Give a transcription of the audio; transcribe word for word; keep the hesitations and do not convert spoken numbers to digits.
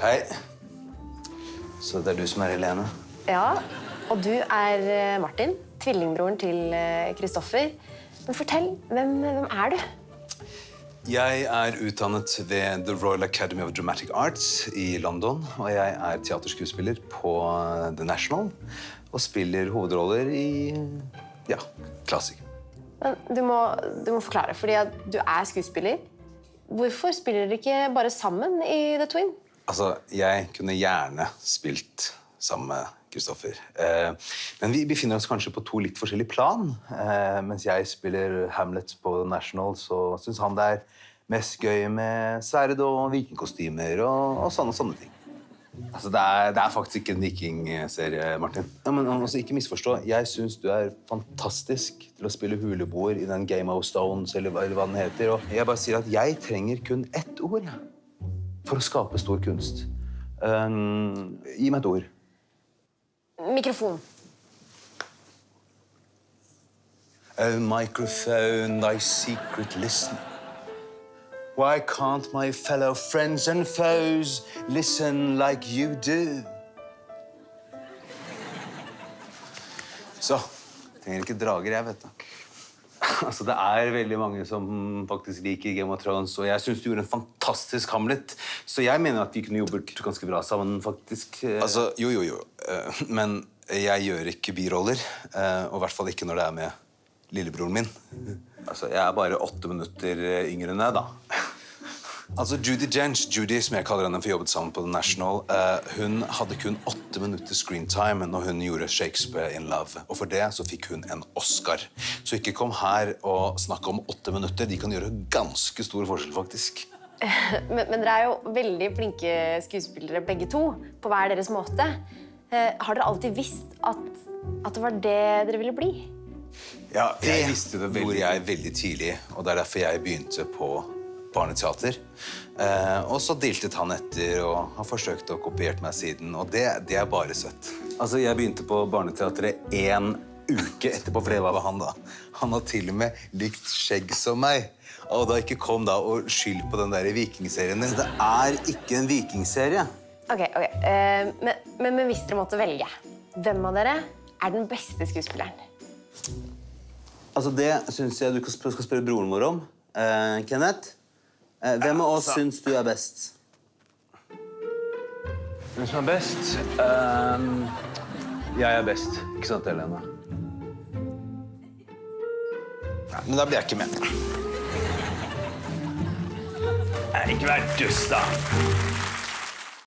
Hei. Så det er du som er Helene? Ja, og du er Martin, tvillingbroren til Kristoffer. Men fortell, hvem, hvem er du? Jeg er utdannet ved The Royal Academy of Dramatic Arts i London, og jeg er teaterskuespiller på The National, og spiller hovedroller i, ja, klassiker. Men du må, du må forklare, fordi at du er skuespiller. Hvorfor spiller dere ikke bare sammen i The Twin? Altså, jeg kunne gjerne spilt sammen med Kristoffer. Eh, men vi befinner oss kanskje på to litt forskjellige plan. Eh, mens jeg spiller Hamlet på National, så synes han det er mest gøy med sverd og vikingkostymer og, og sånne, sånne ting. Altså, det er, det er faktisk ikke en vikingserie, Martin. Ja, men altså, ikke misforstå. Jeg synes du er fantastisk til å spille huleboer i den Game of Stones, eller, eller hva den heter. Og jeg bare sier at jeg trenger kun ett ord for å skape stor kunst. Um, gi meg et ord. Mikrofon. Oh, microphone, thy secret listener. Why can't my fellow friends and foes listen like you do? Så, trenger ikke drager, jeg vet det. Altså, det er veldig mange som faktisk liker Game of Thrones, og jeg synes du gjorde en fantastisk Hamlet. Så jeg mener at vi kunne jobbet ganske bra sammen, faktisk. Altså, jo, jo, jo. Men jeg gjør ikke biroller, og i hvert fall ikke når det er med lillebroren min. Altså, jeg er bare åtte minutter yngre enn deg, da. Altså, Judi Dench, Judy, som jeg kaller henne for jobbet sammen på The National, uh, hun hadde kun åtte minutter screentime når hun gjorde Shakespeare in Love. Og for det så fikk hun en Oscar. Så ikke kom her og snakk om åtte minutter. De kan gjøre ganske stor forskjell, faktisk. Men, men dere er jo veldig flinke skuespillere, begge to, på hver deres måte. Uh, har dere alltid visst at, at det var det dere ville bli? Ja, jeg visste det veldig, jeg veldig tidlig, og det er derfor jeg begynte på barneteater. Eh, og så diltet han etter, og han forsøkte å kopiere meg siden, og det, det er bare søtt. Altså, jeg begynte på barneteateret en uke etterpå, for det var han da. Han har til og med likt skjegg som meg. Og da ikke kom da og skyld på den der vikingserien. Det er ikke en vikingserie. Ok, ok. Uh, men, men, men hvis dere måtte velge, hvem av dere er den beste skuespilleren? Altså, det synes jeg du skal spørre broren vår om. Uh, Kenneth? Hvem av oss syns du er best? Hvem som er best? Um, jeg er best. Ikke sant, Helene? Nei, men da blir jeg ikke med. Nei, ikke vær dust, da.